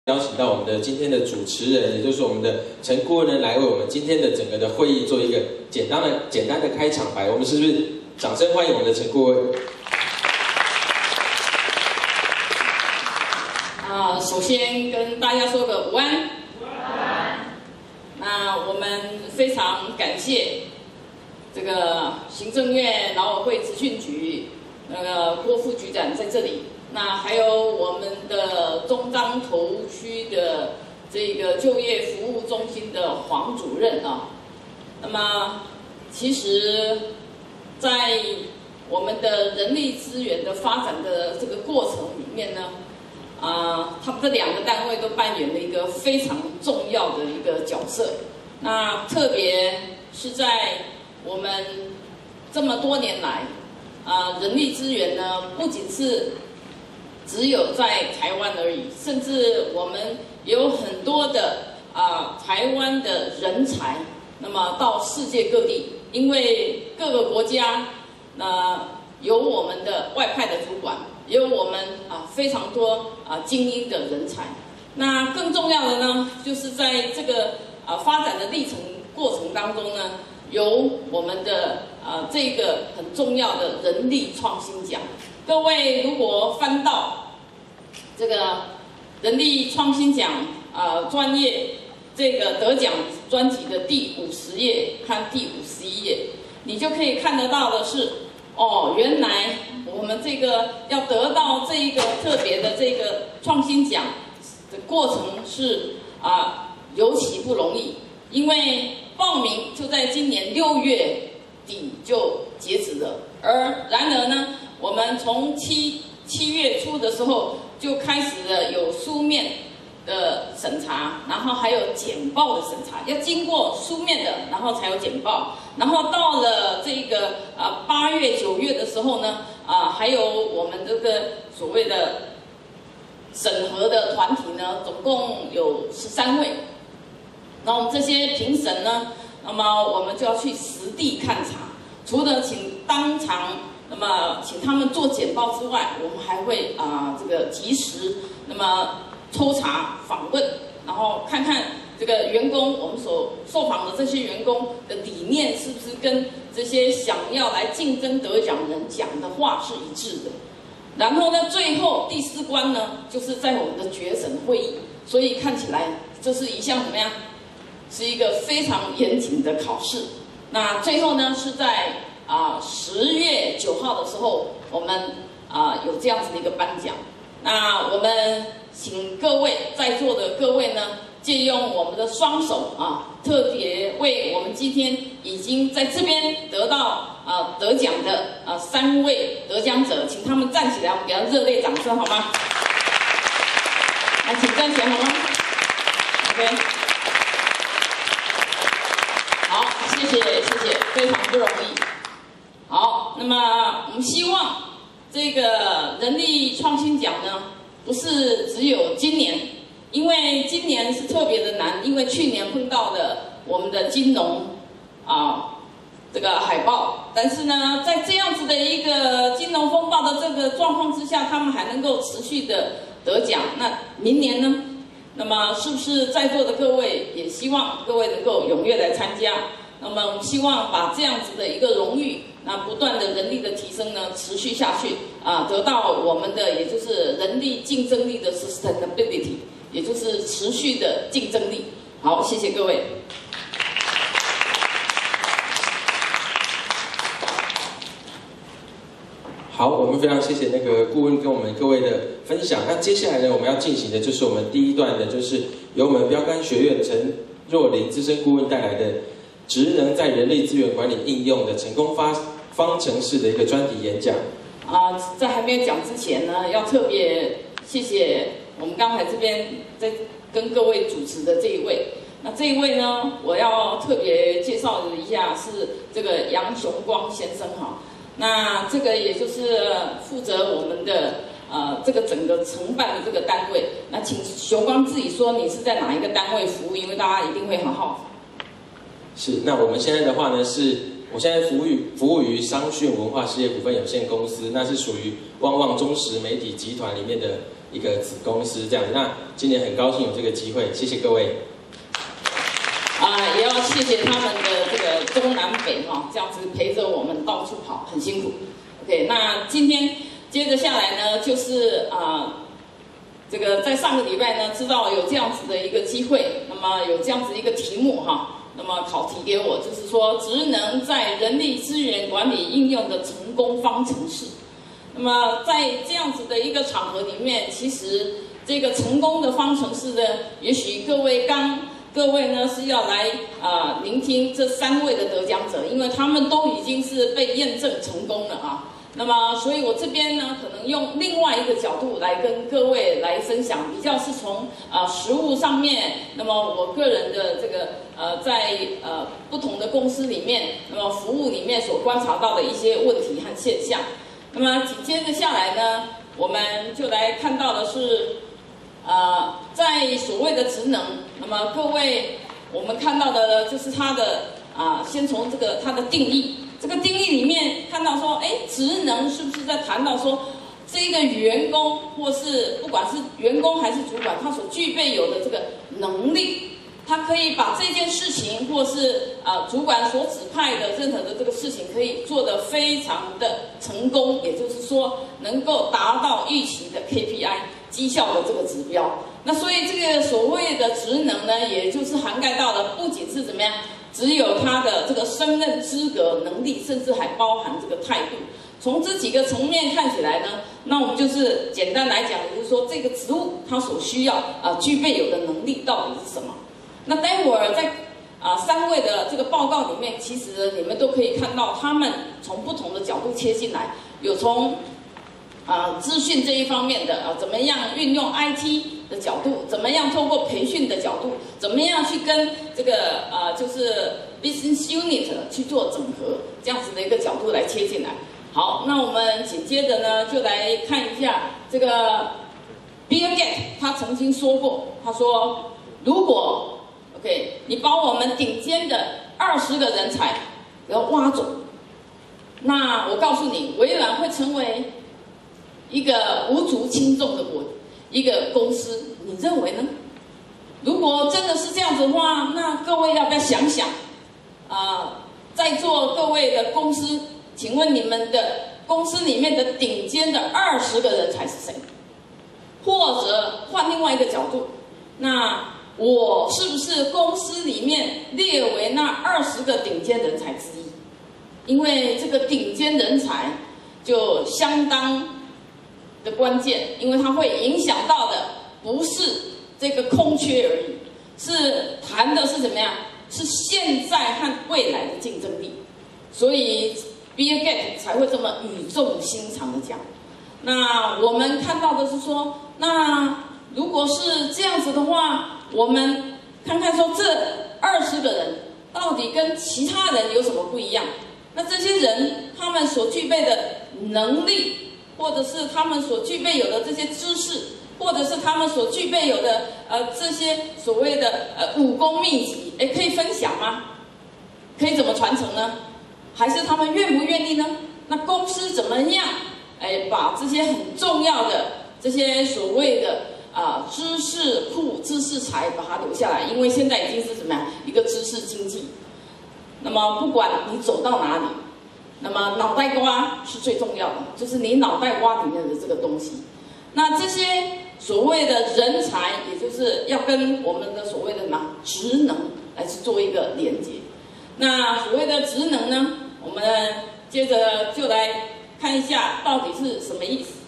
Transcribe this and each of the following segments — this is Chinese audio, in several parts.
邀请到我们的今天的主持人，也就是我们的陈顾问呢，来为我们今天的整个的会议做一个简单的开场白。我们是不是掌声欢迎我们的陈顾问？ 首先跟大家说个午安。午安。那我们非常感谢这个行政院劳委会职训局郭副局长在这里。那还有我们的中彰投区的这个就业服务中心的黄主任啊。那么，其实，在我们的人力资源的发展的这个过程里面呢，他们这两个单位都扮演了一个非常重要的一个角色。那特别是在我们这么多年来，人力资源呢，不仅是只有在台湾而已，甚至我们有很多的台湾的人才，那么到世界各地，因为各个国家有我们的外派的主管，也有我们非常多精英的人才。那更重要的呢，就是在这个发展的历程过程当中呢，有我们的这个很重要的人力创新奖。各位如果翻到这个人力创新奖专业这个得奖专辑的第50页和第51页，你就可以看得到的是，原来我们这个要得到这一个特别的这个创新奖的过程是尤其不容易，因为报名就在今年6月底就截止了，然而呢，我们从7月初的时候就开始了有书面的审查，然后还有简报的审查，要经过书面的，然后才有简报，然后到了这个8月9月的时候呢，还有我们这个所谓的审核的团体呢，总共有13位。那我们这些评审呢，那么我们就要去实地勘察，除了请当场那么请他们做简报之外，我们还会这个及时那么抽查访问，然后看看这个员工，我们所受访的这些员工的理念是不是跟这些想要来竞争得奖人讲的话是一致的。然后呢，最后第4关呢，就是在我们的决审会议，所以看起来这是一项怎么样？是一个非常严谨的考试。那最后呢，是在10月9号的时候，我们有这样子的一个颁奖。那我们请各位在座的各位呢，借用我们的双手特别为我们今天已经在这边得到得奖的3位得奖者，请他们站起来，我们给他热烈掌声好吗？来，请站起来好吗 ？OK。好，谢谢，非常不容易。好，那么我们希望这个人力创新奖呢，不是只有今年，因为今年是特别的难，因为去年碰到的我们的金融这个海报，但是呢，在这样子的一个金融风暴的这个状况之下，他们还能够持续的得奖。那明年呢？那么是不是在座的各位也希望各位能够踊跃来参加？那么我们希望把这样子的一个荣誉，那不断的人力的提升呢，持续下去得到我们的也就是人力竞争力的 sustainability， 也就是持续的竞争力。好，谢谢各位。 好，我们非常谢谢那个顾问跟我们各位的分享。那接下来呢，我们要进行的就是我们第一段的，就是由我们标杆学院陈若琳资深顾问带来的职能在人力资源管理应用的成功方程式的一个专题演讲。 在还没有讲之前呢，要特别谢谢我们刚才这边在跟各位主持的这一位。那这一位呢，我要特别介绍一下，是这个杨雄光先生哈。那这个也就是负责我们的这个整个承办的这个单位。那请雄光自己说你是在哪一个单位服务，因为大家一定会很好奇。 是，那我们现在的话呢，我现在服务于商讯文化事业股份有限公司，那是属于旺旺中时媒体集团里面的一个子公司这样。那今年很高兴有这个机会，谢谢各位。 也要谢谢他们的这个中南北这样子陪着我们到处跑，很辛苦。OK， 那今天接着下来呢，就是这个在上个礼拜呢，知道有这样子的一个机会，那么有这样子一个题目那么考题给我，就是说职能在人力资源管理应用的成功方程式。那么在这样子的一个场合里面，其实这个成功的方程式呢，也许各位呢是要来聆听这3位的得奖者，因为他们都已经是被验证成功了那么，所以我这边呢，可能用另外一个角度来跟各位来分享，比较是从实务上面，那么我个人的这个在不同的公司里面，那么服务里面所观察到的一些问题和现象。那么紧接着下来呢，我们就来看到的是在所谓的职能，那么各位我们看到的就是它的先从它的定义。这个定义里面看到说，职能是不是在谈到说，这个员工或是不管是员工还是主管，他所具备有的这个能力，他可以把这件事情或是主管所指派的任何的这个事情，可以做得非常的成功，也就是说能够达到预期的 KPI 绩效的这个指标。那所以这个所谓的职能呢，也就是涵盖到的不仅是怎么样，只有他的这个胜任资格、能力，甚至还包含这个态度。从这几个层面看起来呢，那我们就是简单来讲，也就是说这个职务它所需要具备有的能力到底是什么。那待会儿在3位的这个报告里面，其实你们都可以看到，他们从不同的角度切进来，有从资讯这一方面的怎么样运用 IT 的角度，怎么样透过培训的角度，怎么样去跟这个就是 business unit 去做整合，这样子的一个角度来切进来。好，那我们紧接着呢，就来看一下这个 Bill Gates 他曾经说过，他说如果 OK 你把我们顶尖的20个人才给挖走，那我告诉你，微软会成为一个无足轻重的一个公司，你认为呢？如果真的是这样子的话，那各位要不要想想？在座各位的公司，请问你们的公司里面的顶尖的20个人才是谁？或者换另外一个角度，那我是不是公司里面列为那20个顶尖人才之一？因为这个顶尖人才就相当的关键，因为它会影响到的不是这个空缺而已，是谈的是怎么样？是现在和未来的竞争力。所以 Bill Gates 才会这么语重心长的讲。那我们看到的是说，那如果是这样子的话，我们看看说这20个人到底跟其他人有什么不一样？那这些人他们所具备的能力，或者是他们所具备有的这些知识，或者是他们所具备有的这些所谓的武功秘籍，可以分享吗？可以怎么传承呢？还是他们愿不愿意呢？那公司怎么样把这些很重要的这些所谓的知识库、知识财把它留下来？因为现在已经是什么呀？一个知识经济。那么不管你走到哪里，那么脑袋瓜是最重要的，就是你脑袋瓜里面的这个东西。那这些所谓的人才，也就是要跟我们的所谓的职能来去做一个连接。那所谓的职能呢，我们接着就来看一下到底是什么意思。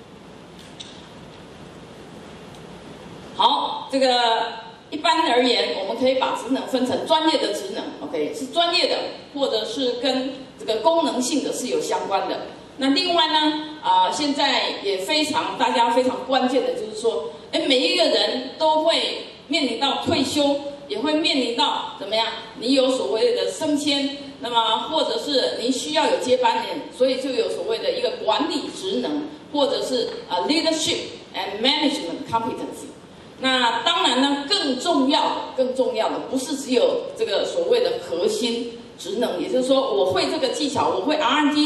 好，这个一般而言，我们可以把职能分成专业的职能 ，OK， 是专业的，或者是跟这个功能性的是有相关的。那另外呢，现在也大家非常关键的就是说，每一个人都会面临到退休，也会面临到怎么样？你有所谓的升迁，那么或者是你需要有接班人，所以就有所谓的一个管理职能，或者是leadership and management competency。那当然呢，更重要的不是只有这个所谓的核心职能，也就是说我会这个技巧，我会 R&D，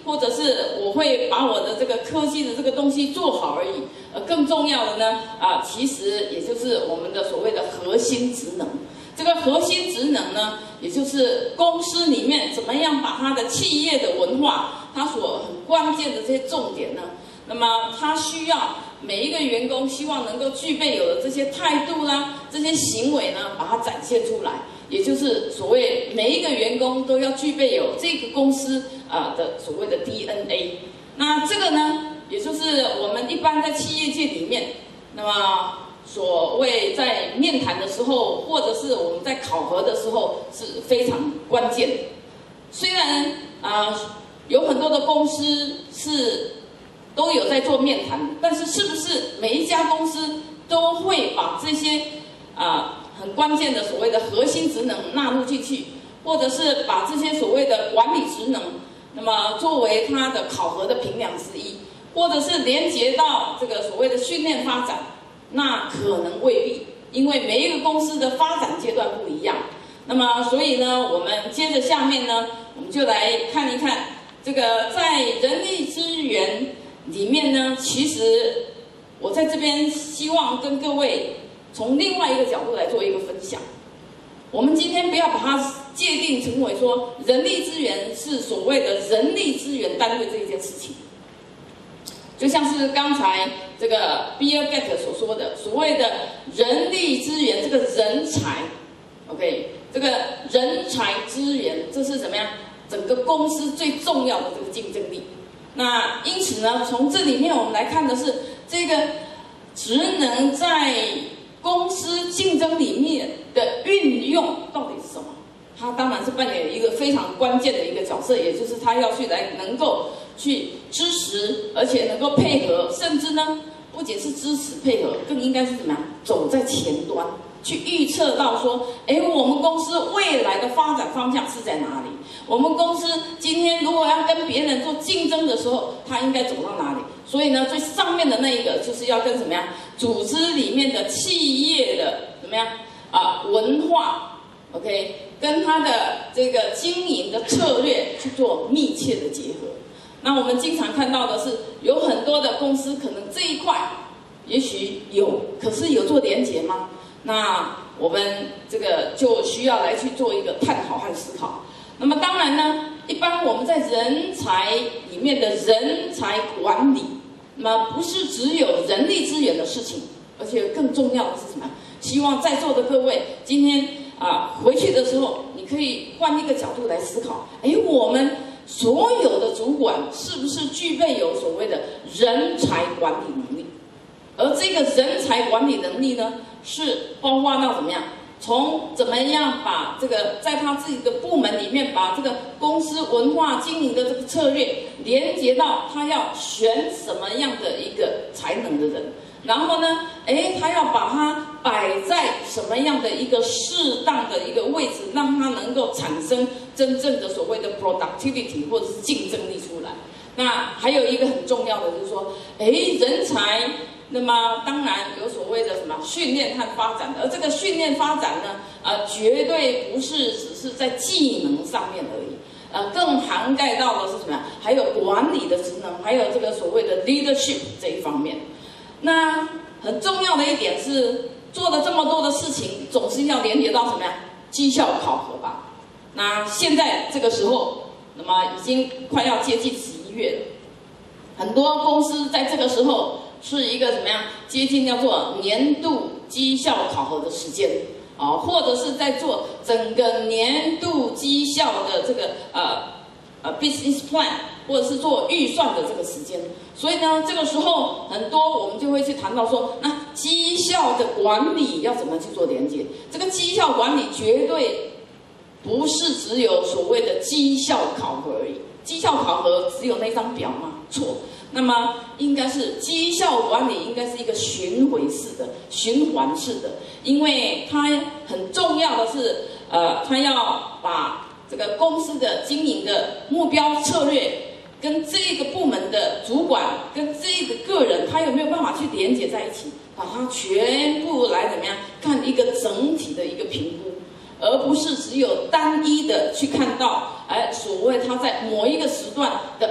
或者是我会把我的这个科技的这个东西做好而已。更重要的呢，其实也就是我们的所谓的核心职能。这个核心职能呢，也就是公司里面怎么样把它的企业的文化，它所很关键的这些重点呢，那么它需要每一个员工希望能够具备有的这些态度啦，这些行为呢，把它展现出来。也就是所谓每一个员工都要具备有这个公司的所谓的 DNA。那这个呢，也就是我们一般在企业界里面，那么所谓在面谈的时候，或者是我们在考核的时候是非常关键的。虽然有很多的公司都有在做面谈，但是是不是每一家公司都会把这些很关键的所谓的核心职能纳入进去，或者是把这些所谓的管理职能，那么作为它的考核的评量之一，或者是连接到这个所谓的训练发展，那可能未必，因为每一个公司的发展阶段不一样。那么所以呢，我们接着下面呢，我们就来看一看这个在人力资源里面呢，其实我在这边希望跟各位从另外一个角度来做一个分享。我们今天不要把它界定成为说人力资源是所谓的人力资源单位这一件事情，就像是刚才这个 Bill Gates 所说的所谓的人力资源，这个人才 ，OK， 这个人才资源，这是怎么样？整个公司最重要的这个竞争力。那因此呢，从这里面我们来看的是这个职能在公司竞争里面的运用到底是什么？它当然是扮演一个非常关键的一个角色，也就是它要去来能够去支持，而且能够配合，甚至呢，不仅是支持配合，更应该是怎么样走在前端，去预测到说，我们公司未来的发展方向是在哪里？我们公司今天如果要跟别人做竞争的时候，它应该走到哪里？所以呢，最上面的那一个就是要跟什么样？组织里面的企业的怎么样文化 ，OK， 跟它的这个经营的策略去做密切的结合。那我们经常看到的是，有很多的公司可能这一块也许有，可是有做连结吗？那我们这个就需要来去做一个探讨和思考。那么当然呢，一般我们在人才里面的人才管理，那么不是只有人力资源的事情，而且更重要的是什么？希望在座的各位今天回去的时候，你可以换一个角度来思考，我们所有的主管是不是具备有所谓的人才管理能力？而这个人才管理能力呢，是包括到怎么样？从怎么样把这个在他自己的部门里面，把这个公司文化经营的这个策略连接到他要选什么样的一个才能的人，然后呢，他要把它摆在什么样的一个适当的一个位置，让它能够产生真正的所谓的 productivity 或者是竞争力出来。那还有一个很重要的就是说，人才。那么当然有所谓的什么训练和发展的，而这个训练发展呢，绝对不是只是在技能上面而已，更涵盖到的是什么呀？还有管理的职能，还有这个所谓的 leadership 这一方面。那很重要的一点是，做了这么多的事情，总是要连接到什么呀？绩效考核吧。那现在这个时候，那么已经快要接近11月了，很多公司在这个时候。是一个怎么样接近叫做年度绩效考核的时间或者是在做整个年度绩效的这个business plan， 或者是做预算的这个时间。所以呢，这个时候很多我们就会去谈到说，那绩效的管理要怎么去做连接？这个绩效管理绝对不是只有所谓的绩效考核而已。绩效考核只有那张表吗？错。那么应该是绩效管理，应该是一个循环式的，因为它很重要的是，它要把这个公司的经营的目标策略，跟这个部门的主管，跟这个个人，他有没有办法去连接在一起，把它全部来怎么样看一个整体的一个评估。而不是只有单一的去看到，所谓他在某一个时段的表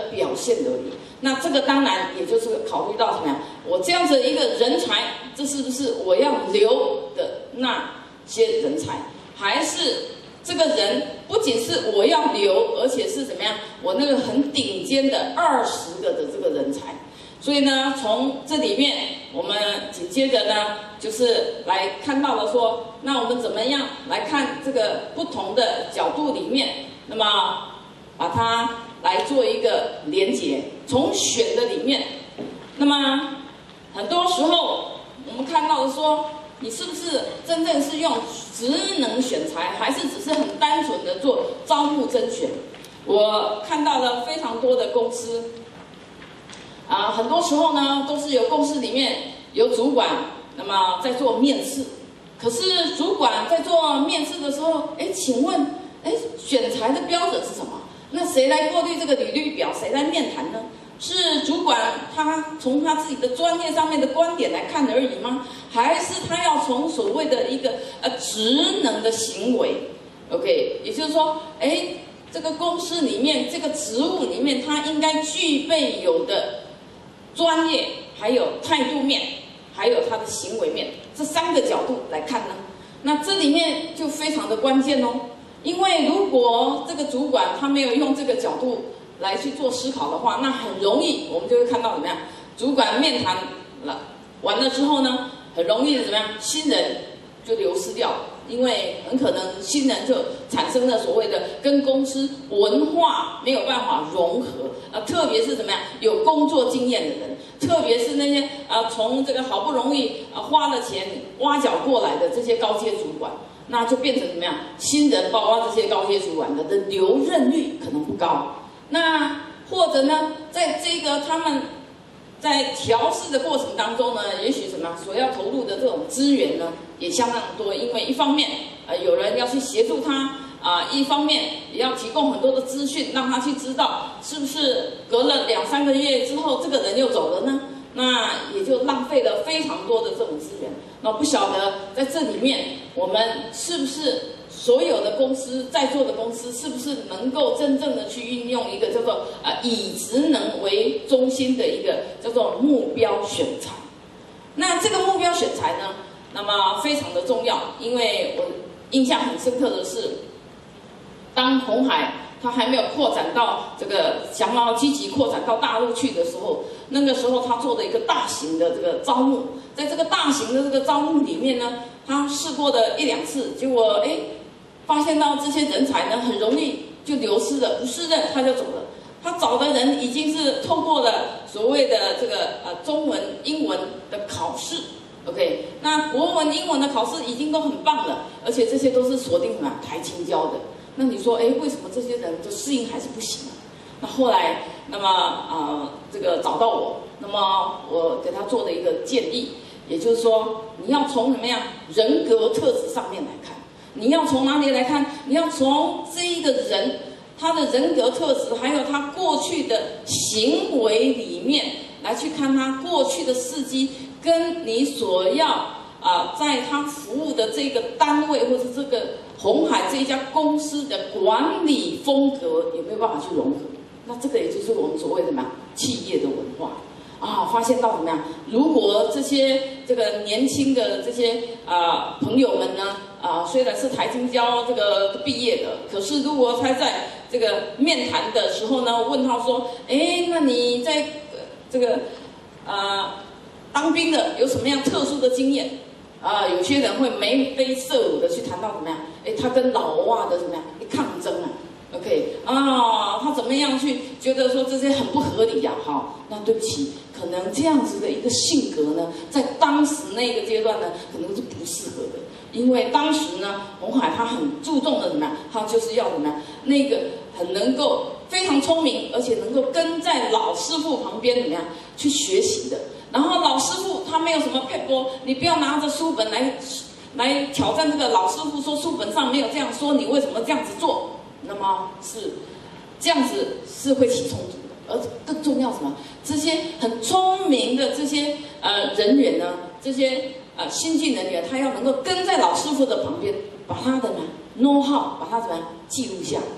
限而已。那这个当然也就是考虑到什么呀？我这样子一个人才，这是不是我要留的那些人才？还是这个人不仅是我要留，而且是怎么样？我那个很顶尖的20个的这个人才。所以呢，从这里面我们紧接着呢，就是来看到了说，那我们怎么样来看这个不同的角度里面，那么把它来做一个连结。从选的里面，那么很多时候我们看到的说，你是不是真正是用职能选材，还是只是很单纯的做招募甄选？我看到了非常多的公司。很多时候呢，都是有公司里面有主管，那么在做面试。可是主管在做面试的时候，请问，选材的标准是什么？那谁来过滤这个履历表？谁来面谈呢？是主管他从他自己的专业上面的观点来看而已吗？还是他要从所谓的一个职能的行为 ？OK， 也就是说，这个公司里面这个职务里面，他应该具备有的专业，还有态度面，还有他的行为面，这3个角度来看呢，那这里面就非常的关键哦。因为如果这个主管他没有用这个角度来去做思考的话，那很容易我们就会看到怎么样？主管面谈完了之后呢，很容易的怎么样？新人就流失掉了。因为很可能新人就产生了所谓的跟公司文化没有办法融合，特别是怎么样有工作经验的人，特别是那些从这个好不容易花了钱挖角过来的这些高阶主管，那就变成怎么样？新人包括这些高阶主管的留任率可能不高。那或者呢，在这个他们在调试的过程当中呢，也许什么所要投入的这种资源呢，也相当多。因为一方面，有人要去协助他一方面也要提供很多的资讯，让他去知道是不是隔了2、3个月之后，这个人又走了呢？那也就浪费了非常多的这种资源。那不晓得在这里面，我们是不是所有的公司在座的公司，是不是能够真正的去运用一个叫做以职能为中心的一个叫做目标选材？那这个目标选材呢，那么非常的重要，因为我印象很深刻的是，当鸿海它还没有扩展到这个想要积极扩展到大陆去的时候，那个时候他做的一个大型的这个招募，在这个大型的这个招募里面呢，他试过的1、2次，结果发现到这些人才呢很容易就流失了，不适任他就走了。他找的人已经是透过了所谓的这个中文、英文的考试 ，OK， 那国文、英文的考试已经都很棒了，而且这些都是锁定什么台清交的。那你说，为什么这些人的适应还是不行啊？那后来，那么这个找到我，那么我给他做的一个建议，也就是说，你要从怎么样人格特质上面来看，你要从哪里来看？你要从这一个人他的人格特质，还有他过去的行为里面来去看他过去的事迹，跟你所要在他服务的这个单位或者这个鸿海这一家公司的管理风格有没有办法去融合？那这个也就是我们所谓的什么企业的文化发现到怎么样？如果这个年轻的这些朋友们呢虽然是台清交这个毕业的，可是如果他在这个面谈的时候呢，问他说，那你在这个当兵的有什么样特殊的经验？有些人会眉飞色舞的去谈到怎么样？他跟老外的怎么样抗争？OK 他怎么样去觉得说这些很不合理呀？好，那对不起，可能这样子的一个性格呢，在当时那个阶段呢，可能是不适合的。因为当时呢，鸿海他很注重的怎么样？他就是要怎么样？那个很能够非常聪明，而且能够跟在老师傅旁边怎么样去学习的。然后老师傅他没有什么撇步，你不要拿着书本来挑战这个老师傅，说书本上没有这样说，你为什么这样子做？那么是这样子是会起冲突的。而更重要什么？这些很聪明的这些人员呢，这些新进人员，他要能够跟在老师傅的旁边，把他的know how把他怎么样记录下来。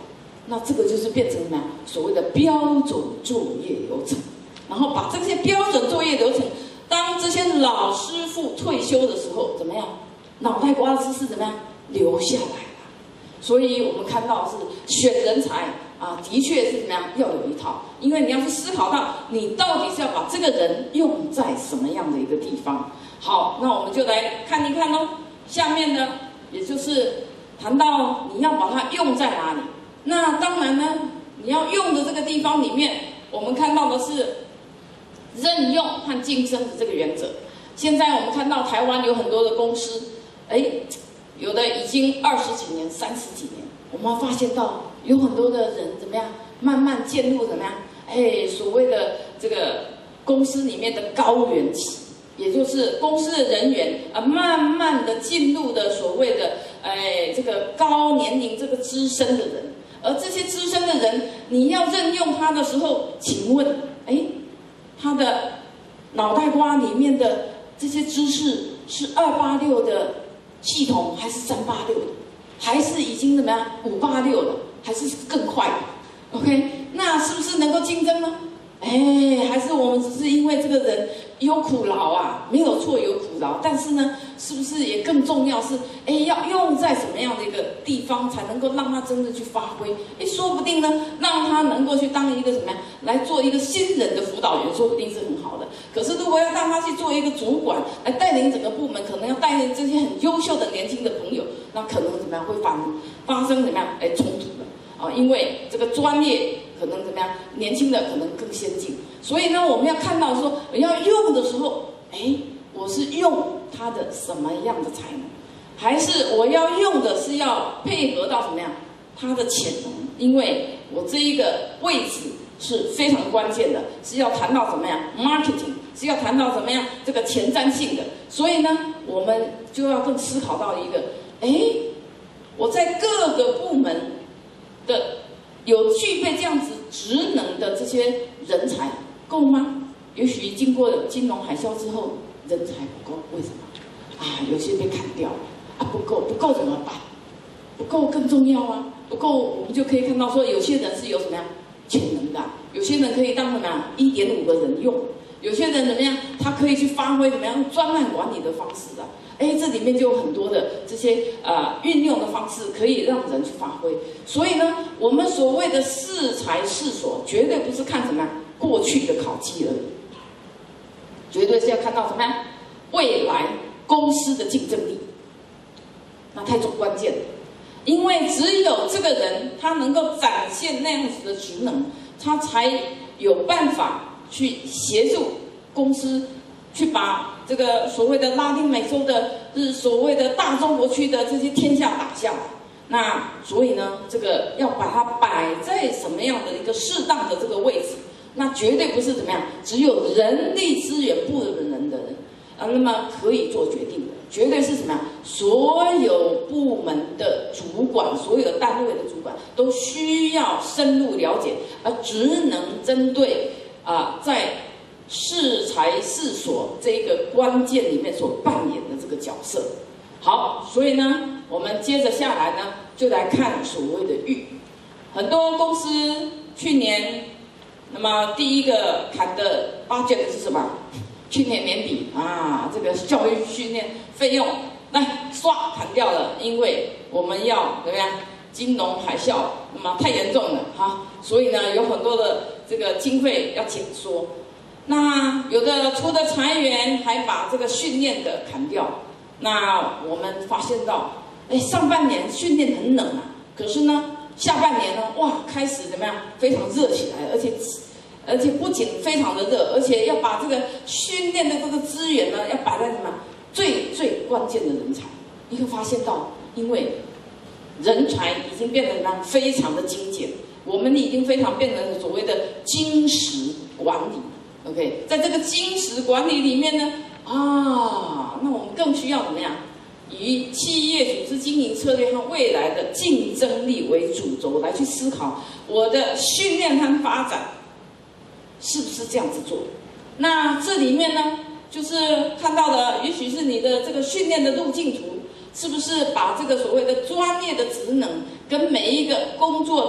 那这个就是变成什么呀？所谓的标准作业流程。然后把这些标准作业流程，当这些老师傅退休的时候，怎么样？脑袋瓜的知识怎么样留下来了？所以我们看到是选人才啊，的确是怎么样要有一套，因为你要去思考到你到底是要把这个人用在什么样的一个地方。好，那我们就来看一看喽。下面呢，也就是谈到你要把它用在哪里。那当然呢，你要用的这个地方里面，我们看到的是任用和晋升的这个原则。现在我们看到台湾有很多的公司，有的已经20几年、30几年，我们发现到有很多的人怎么样，慢慢渐入怎么样？所谓的这个公司里面的高原期，也就是公司的人员慢慢的进入的所谓的这个高年龄这个资深的人，而这些资深的人，你要任用他的时候，请问，他的脑袋瓜里面的这些知识是286的系统，还是386的，还是已经怎么样586的，还是更快的 ？OK， 那是不是能够竞争呢？还是我们只是因为这个人有苦劳啊，没有错，有苦劳，但是呢，是不是也更重要是，要用在什么样的一个地方，才能够让他真的去发挥？说不定呢，让他能够去当一个什么样，来做一个新人的辅导员，说不定是很好的。可是如果要让他去做一个主管，来带领整个部门，可能要带领这些很优秀的年轻的朋友，那可能怎么样会发生怎么样冲突了？因为这个专业可能怎么样，年轻的可能更先进，所以呢，我们要看到说，要用的时候，我是用它的什么样的才能，还是我要用的是要配合到什么样它的潜能？因为我这一个位置是非常关键的，是要谈到什么样 marketing， 是要谈到什么样这个前瞻性的，所以呢，我们就要更思考到一个，我在各个部门的有具备这样子职能的这些人才够吗？也许经过金融海啸之后，人才不够，为什么？有些被砍掉了，不够怎么办？不够更重要啊！不够，我们就可以看到说，有些人是有什么样潜能的，有些人可以当什么样1.5个人用，有些人怎么样，他可以去发挥怎么样专案管理的方式啊。这里面就有很多的这些运用的方式，可以让人去发挥。所以呢，我们所谓的适才适所，绝对不是看什么过去的考绩而已，绝对是要看到什么样未来公司的竞争力。那太关键了，因为只有这个人他能够展现那样子的职能，他才有办法去协助公司去把这个所谓的拉丁美洲的，是所谓的大中国区的这些天下打下来。那所以呢，这个要把它摆在什么样的一个适当的这个位置，那绝对不是怎么样，只有人力资源部的人那么可以做决定的，绝对是什么样？所有部门的主管，所有单位的主管都需要深入了解，而只能针对在适才适所这一个关键里面所扮演的这个角色。好，所以呢，我们接着下来呢，就来看所谓的很多公司去年，那么第一个砍的 budget 是什么？去年年底这个教育训练费用来刷砍掉了，因为我们要怎么样？金融海啸那么太严重了所以呢，有很多的这个经费要减缩。那有的除了裁员，还把这个训练的砍掉。那我们发现到，上半年训练很冷可是呢，下半年呢，开始怎么样？非常热起来，而且不仅非常的热，而且要把这个训练的这个资源呢，要摆在什么最关键的人才。你会发现到，因为人才已经变得怎么样？非常的精简，我们已经非常变成所谓的精实管理。OK， 在这个精实管理里面呢，那我们更需要怎么样？以企业组织经营策略和未来的竞争力为主轴来去思考我的训练和发展是不是这样子做。那这里面呢，就是看到的，也许是你的这个训练的路径图，是不是把这个所谓的专业的职能跟每一个工作的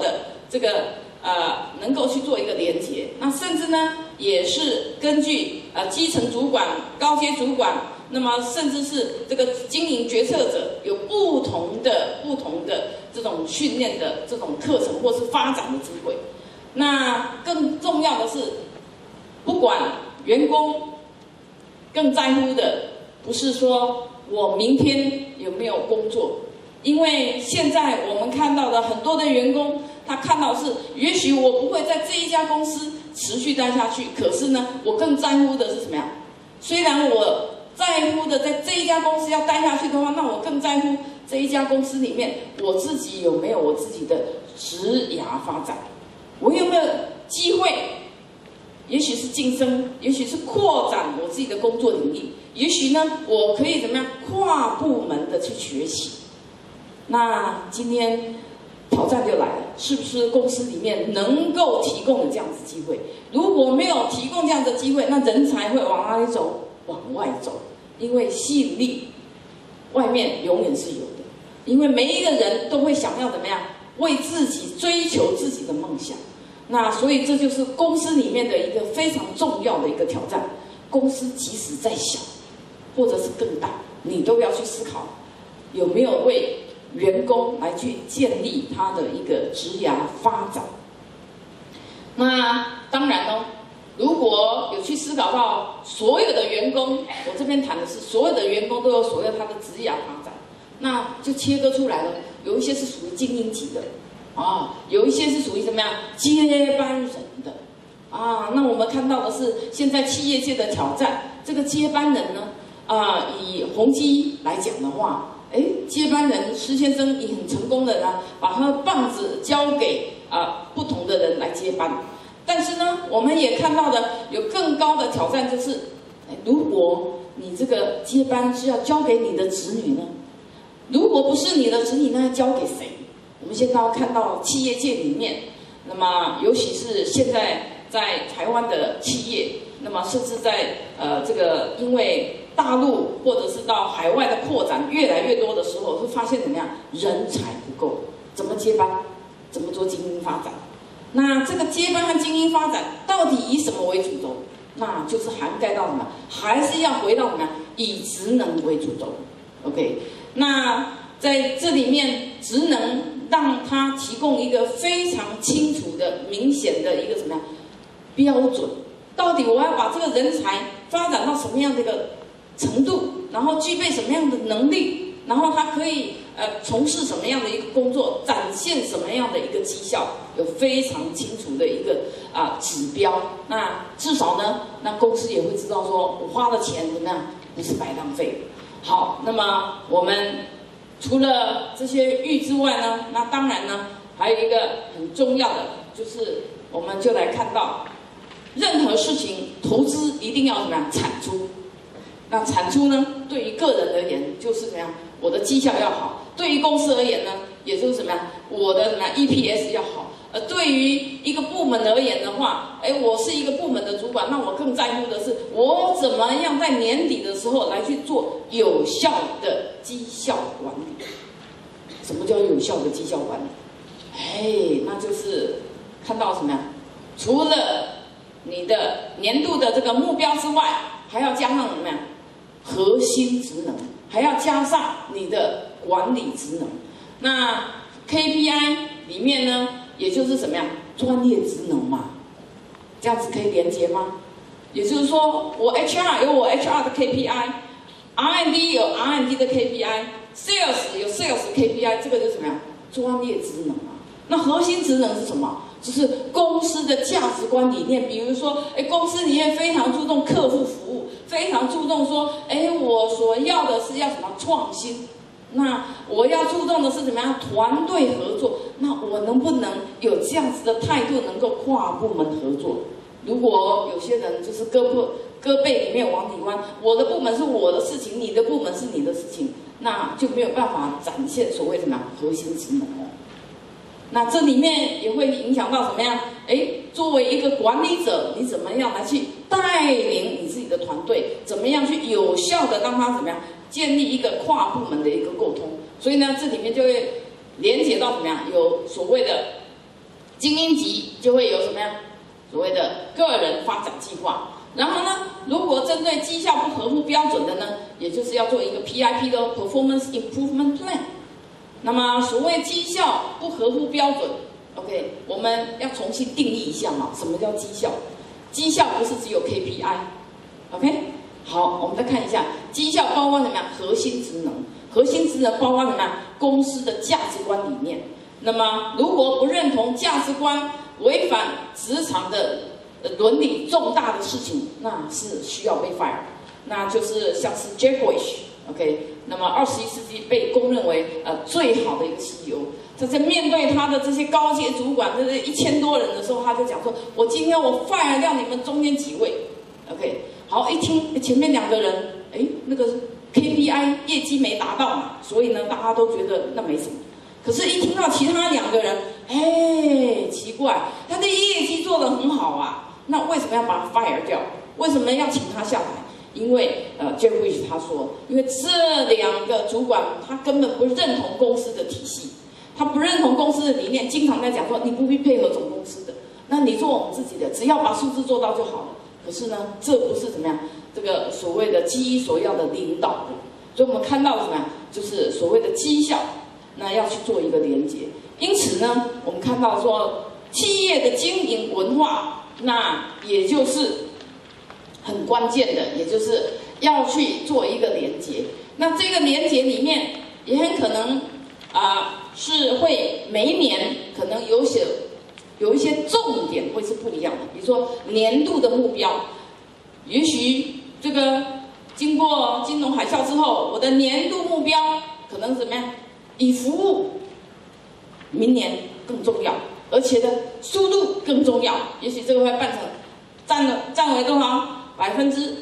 这个能够去做一个连结。那甚至呢，也是根据基层主管、高阶主管，那么甚至是这个经营决策者，有不同的这种训练的这种课程或是发展的机会。那更重要的是，不管员工更在乎的不是说我明天有没有工作，因为现在我们看到的很多的员工，他看到是，也许我不会在这一家公司持续待下去，可是呢，我更在乎的是什么呀？虽然我在乎的在这一家公司要待下去的话，那我更在乎这一家公司里面我自己有没有我自己的职涯发展，我有没有机会？也许是晋升，也许是扩展我自己的工作领域，也许呢，我可以怎么样跨部门的去学习。那今天挑战就来了，是不是公司里面能够提供的这样子机会？如果没有提供这样的机会，那人才会往哪里走？往外走，因为吸引力外面永远是有的，因为每一个人都会想要怎么样为自己追求自己的梦想。那所以这就是公司里面的一个非常重要的一个挑战。公司即使再小，或者是更大，你都要去思考有没有为员工来去建立他的一个职涯发展。那当然呢，如果有去思考到所有的员工，我这边谈的是所有的员工都有所有他的职涯发展，那就切割出来了，有一些是属于精英级的。有一些是属于怎么样接班人的那我们看到的是现在企业界的挑战。这个接班人呢，以宏基来讲的话，接班人施先生也很成功的呢，把他的棒子交给不同的人来接班。但是呢，我们也看到的有更高的挑战，就是如果你这个接班是要交给你的子女呢，如果不是你的子女，那要交给谁？我们现在要看到企业界里面，那么尤其是现在在台湾的企业，那么甚至在这个因为大陆或者是到海外的扩展越来越多的时候，会发现怎么样？人才不够，怎么接班？怎么做精英发展？那这个接班和精英发展到底以什么为主轴？那就是涵盖到什么？还是要回到什么？以职能为主轴。OK， 那在这里面，职能让它提供一个非常清楚的、明显的一个什么样标准？到底我要把这个人才发展到什么样的一个程度，然后具备什么样的能力，然后他可以从事什么样的一个工作，展现什么样的一个绩效，有非常清楚的一个指标。那至少呢，那公司也会知道说，我花的钱怎么样不是白浪费。好，那么我们除了这些欲之外呢，那当然呢，还有一个很重要的，就是我们就来看到，任何事情投资一定要怎么样产出。那产出呢，对于个人而言就是怎么样，我的绩效要好；对于公司而言呢，也就是怎么样，我的什么 EPS 要好。对于一个部门而言的话，我是一个部门的主管，那我更在乎的是我怎么样在年底的时候来去做有效的绩效管理。什么叫有效的绩效管理？那就是看到什么呀？除了你的年度的这个目标之外，还要加上什么呀？核心职能，还要加上你的管理职能。那 KPI 里面呢，也就是什么呀？专业职能嘛，这样子可以连结吗？也就是说，我 HR 有我 HR 的 KPI，R&D 有 R&D 的 KPI，Sales 有 Sales KPI， 这个就是什么呀？专业职能啊。那核心职能是什么？就是公司的价值观理念。比如说，公司里面非常注重客户服务，非常注重说，我所要的是要什么创新。那我要注重的是怎么样团队合作？那我能不能有这样子的态度，能够跨部门合作？如果有些人就是胳背里面往里弯，我的部门是我的事情，你的部门是你的事情，那就没有办法展现所谓什么核心职能哦。那这里面也会影响到什么样？作为一个管理者，你怎么样来去带领你自己的团队？怎么样去有效的让他怎么样建立一个跨部门的一个沟通？所以呢，这里面就会连接到怎么样？有所谓的精英级就会有什么呀？所谓的个人发展计划。然后呢，如果针对绩效不合乎标准的呢，也就是要做一个 PIP 的 Performance Improvement Plan。那么所谓绩效不合乎标准 ，OK， 我们要重新定义一下嘛，什么叫绩效？绩效不是只有 KPI，OK？ 好，我们再看一下，绩效包括什么呀？核心职能，核心职能包括什么呀？公司的价值观理念。那么如果不认同价值观，违反职场的伦理重大的事情，那是需要被 fire。那就是像是 Jack Welch，OK， 那么21世纪被公认为最好的一个 CEO。他在面对他的这些高阶主管，这1000多人的时候，他就讲说：“我今天我 fire 掉你们中间几位 ，OK。”好，一听前面2个人，那个 KPI 业绩没达到嘛，所以呢，大家都觉得那没什么。可是，一听到其他2个人，奇怪，他的业绩做得很好啊，那为什么要把他 fire 掉？为什么要请他下台？因为Jack Welch 他说，因为这2个主管他根本不认同公司的体系，他不认同公司的理念，经常在讲说你不必配合总公司的，那你做我们自己的，只要把数字做到就好了。可是呢，这不是怎么样，这个所谓的基所要的领导人，所以我们看到什么呀？就是所谓的绩效。那要去做一个连结，因此呢，我们看到说企业的经营文化，那也就是很关键的，也就是要去做一个连结。那这个连结里面也很可能是会每一年可能有一些重点会是不一样的，比如说年度的目标，也许这个经过金融海啸之后，我的年度目标可能怎么样？以服务明年更重要，而且呢，速度更重要。也许这个会办成占为多少40%，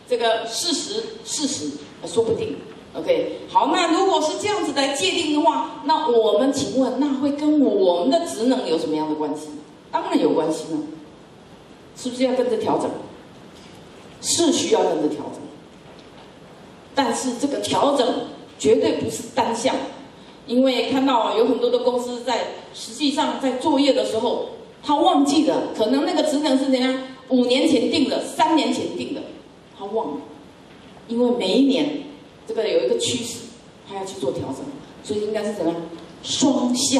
说不定。OK， 好，那如果是这样子来界定的话，那我们请问，那会跟我们的职能有什么样的关系？当然有关系呢，是不是要跟着调整？是需要跟着调整，但是这个调整绝对不是单向。因为看到有很多的公司实际上在作业的时候，他忘记了，可能那个职能是怎样5年前定的，3年前定的，他忘了。因为每一年这个有一个趋势，他要去做调整，所以应该是怎么样？双向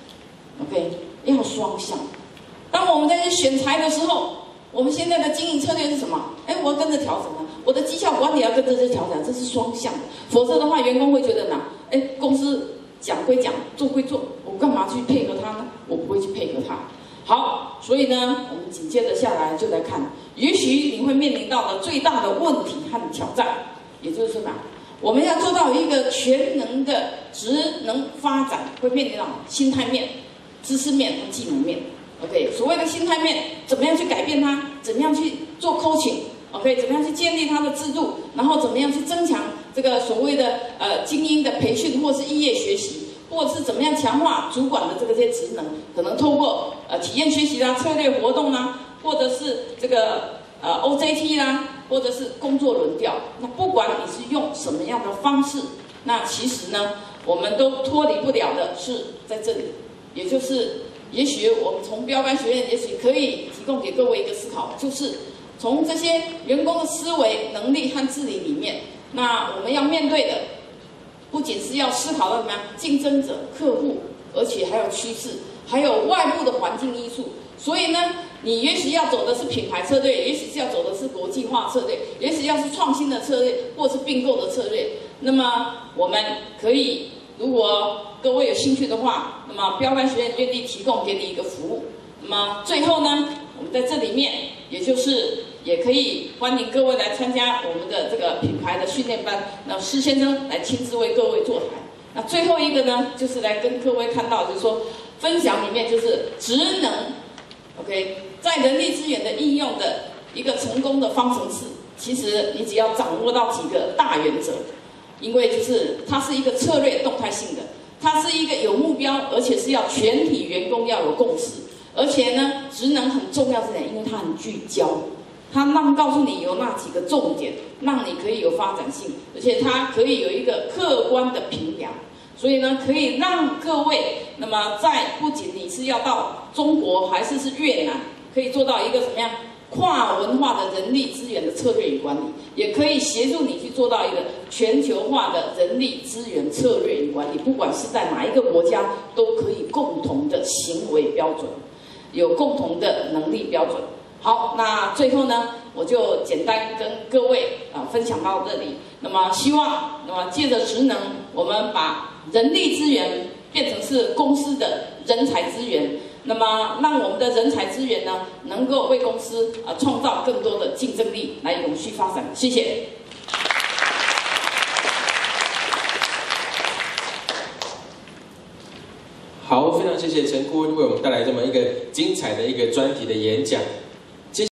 ，OK， 要双向。当我们在选材的时候，我们现在的经营策略是什么？我要跟着调整啊，我的绩效管理要跟着这调整，这是双向的。否则的话，员工会觉得呢，公司讲归讲，做归做，我干嘛去配合他呢？我不会去配合他。好，所以呢，我们紧接着下来就来看，也许你会面临到的最大的问题和挑战，也就是什么？我们要做到一个全能的职能发展，会面临到心态面、知识面和技能面。OK， 所谓的心态面，怎么样去改变它？怎么样去做 coaching？OK， 怎么样去建立它的制度？然后怎么样去增强这个所谓的精英的培训，或是异业学习，或者是怎么样强化主管的这些职能？可能透过体验学习啦、策略活动啦，或者是这个OJT 啦，或者是工作轮调。那不管你是用什么样的方式，那其实呢，我们都脱离不了的是在这里，也就是也许我们从标杆学院，也许可以提供给各位一个思考，就是从这些员工的思维、能力和治理里面，那我们要面对的，不仅是要思考到什么样竞争者、客户，而且还有趋势，还有外部的环境因素。所以呢，你也许要走的是品牌策略，也许是要走的是国际化策略，也许要是创新的策略，或是并购的策略。那么我们可以，如果各位有兴趣的话，那么标杆学院愿意提供给你一个服务。那么最后呢，我们在这里面，也就是也可以欢迎各位来参加我们的这个品牌的训练班，那施先生来亲自为各位座谈。那最后一个呢，就是来跟各位看到，就是说分享里面就是职能 ，OK， 在人力资源的应用的一个成功的方程式，其实你只要掌握到几个大原则，因为就是它是一个策略动态性的。它是一个有目标，而且是要全体员工要有共识，而且呢，职能很重要是什么？因为它很聚焦，它告诉你有那几个重点，让你可以有发展性，而且它可以有一个客观的评量。 所以呢，可以让各位，那么在不仅你是要到中国还是越南，可以做到一个什么样跨文化的人力资源的策略与管理，也可以协助你去做到一个全球化的人力资源策略与管理，不管是在哪一个国家，都可以共同的行为标准，有共同的能力标准。好，那最后呢，我就简单跟各位分享到这里。那么希望，那么借着职能，我们把人力资源变成是公司的人才资源，那么让我们的人才资源呢，能够为公司创造更多的竞争力，来永续发展。谢谢。 好，非常谢谢陈顾问为我们带来这么一个精彩的一个专题的演讲。